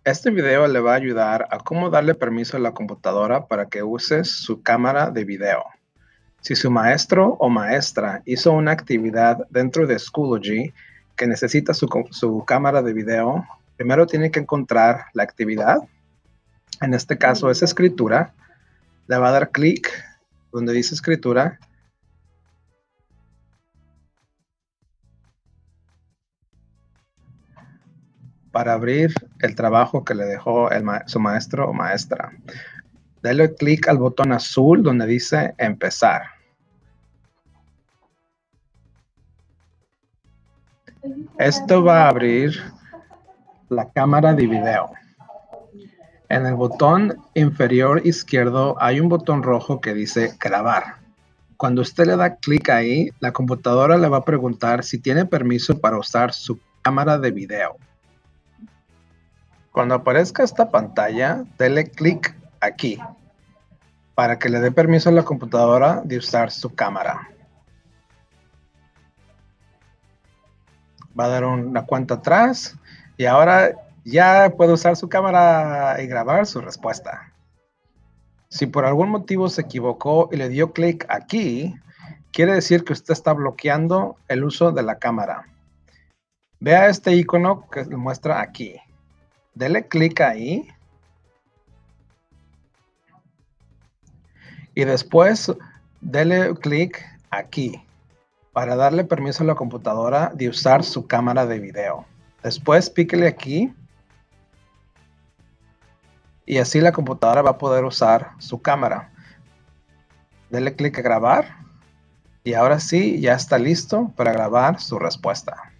Este video le va a ayudar a cómo darle permiso a la computadora para que use su cámara de video. Si su maestro o maestra hizo una actividad dentro de Schoology que necesita su cámara de video, primero tiene que encontrar la actividad. En este caso es escritura. Le va a dar clic donde dice escritura. Para abrir el trabajo que le dejó su maestro o maestra. Dale clic al botón azul donde dice empezar. Esto va a abrir la cámara de video. En el botón inferior izquierdo hay un botón rojo que dice grabar. Cuando usted le da clic ahí, la computadora le va a preguntar si tiene permiso para usar su cámara de video. Cuando aparezca esta pantalla, dele clic aquí para que le dé permiso a la computadora de usar su cámara. Va a dar una cuenta atrás y ahora ya puede usar su cámara y grabar su respuesta. Si por algún motivo se equivocó y le dio clic aquí, quiere decir que usted está bloqueando el uso de la cámara. Vea este icono que le muestra aquí. Dele clic ahí. Y después dele clic aquí para darle permiso a la computadora de usar su cámara de video. Después píquele aquí. Y así la computadora va a poder usar su cámara. Dele clic a grabar. Y ahora sí, ya está listo para grabar su respuesta.